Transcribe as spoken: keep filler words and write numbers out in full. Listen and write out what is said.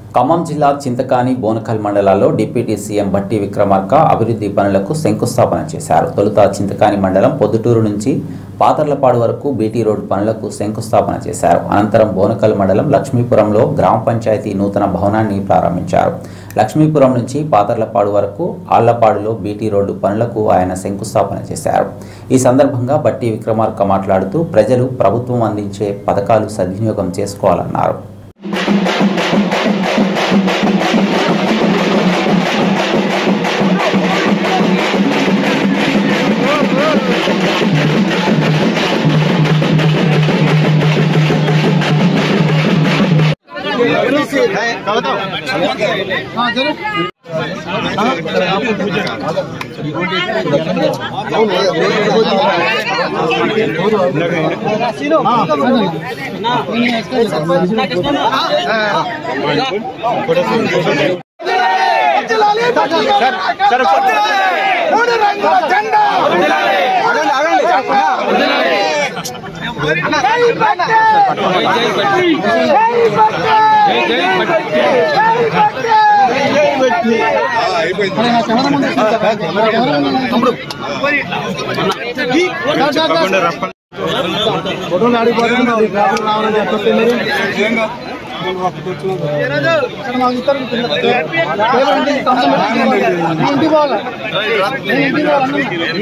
ఖమ్మం జిల్లా చింతకాని బోనకల్ మండలాల్లో deputy CM Bhatti Vikramarka అభివృద్ధి పనులకు శంకుస్థాపన చేశారు. తొలుత చింతకాని మండలం పొద్దుటూరు నుంచి పాతర్లపాడు వరకు బీటీ రోడ్ పనులకు శంకుస్థాపన చేశారు. అనంతరం బోనకల్ మండలం లక్ష్మీపురంలో గ్రామ పంచాయతీ నూతన భవనాన్ని ప్రారంభించారు. లక్ష్మీపురం నుంచి పాతర్లపాడు వరకు ఆళ్లపాడులో బీటీ రోడ్డు పనులకు ఆయన శంకుస్థాపన చేశారు. ఈ సందర్భంగా భట్టి విక్రమార్క మాట్లాడుతూ ప్రజలు ప్రభుత్వం అందించే పథకాలు సద్వినియోగం చేసుకోవాలన్నారు. ఫోటోలు ఆడిపోతుంది